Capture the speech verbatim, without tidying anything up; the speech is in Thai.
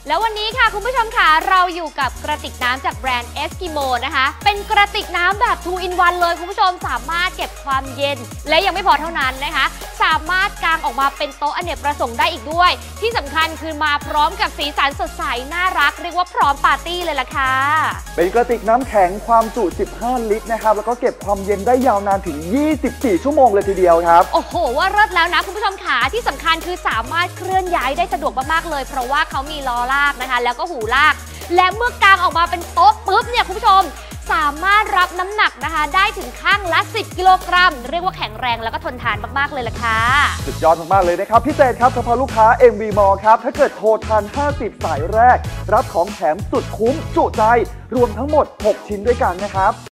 แล้ววันนี้ค่ะคุณผู้ชมค่ะเราอยู่กับกระติกน้ำจากแบรนด์เอสกิโมนะคะเป็นกระติกน้ำแบบ ทู อิน วัน เลยคุณผู้ชมสามารถเก็บความเย็นและยังไม่พอเท่านั้นนะคะสามารถกางออกมาเป็นโต๊ะอเนกประสงค์ได้อีกด้วยที่สำคัญคือมาพร้อมกับสีสันสดใสน่ารักเรียกว่าพร้อมปาร์ตี้เลยล่ะค่ะเป็นกระติกน้ำแข็งความจุสิบห้าลิตรนะครับแล้วก็เก็บความเย็นได้ยาวนานถึงยี่สิบสี่ชั่วโมงเลยทีเดียวครับโอ้โหว่าเลิศแล้วนะคุณผู้ชมค่ะที่สำคัญคือสามารถเคลื่อนย้ายได้สะดวกมากๆเลยเพราะว่าเขามีล้อลากนะคะแล้วก็หูลากและเมื่อกางออกมาเป็นโต๊ะปุ๊บเนี่ยคุณผู้ชมสามารถรับน้ำหนักนะคะได้ถึงข้างละสิบกิโลกรัมเรียกว่าแข็งแรงแล้วก็ทนทานมากๆเลยล่ะค่ะสุดยอดมากๆเลยนะครับพิเศษครับเฉพาะลูกค้า เอ็ม วี Mall ครับถ้าเกิดโทรทันห้าสิบสายแรกรับของแถมสุดคุ้มจุใจรวมทั้งหมดหกชิ้นด้วยกันนะครับ